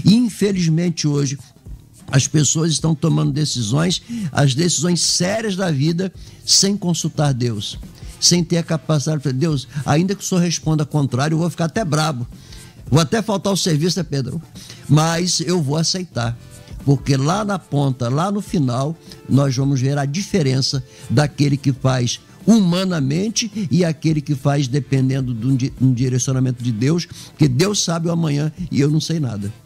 E infelizmente hoje as pessoas estão tomando decisões, as decisões sérias da vida, sem consultar Deus, sem ter a capacidade de falar: Deus, ainda que o Senhor responda contrário, eu vou ficar até brabo, vou até faltar o serviço, Pedro, mas eu vou aceitar. Porque lá na ponta, lá no final, nós vamos ver a diferença daquele que faz humanamente e aquele que faz dependendo de um direcionamento de Deus, porque Deus sabe o amanhã e eu não sei nada.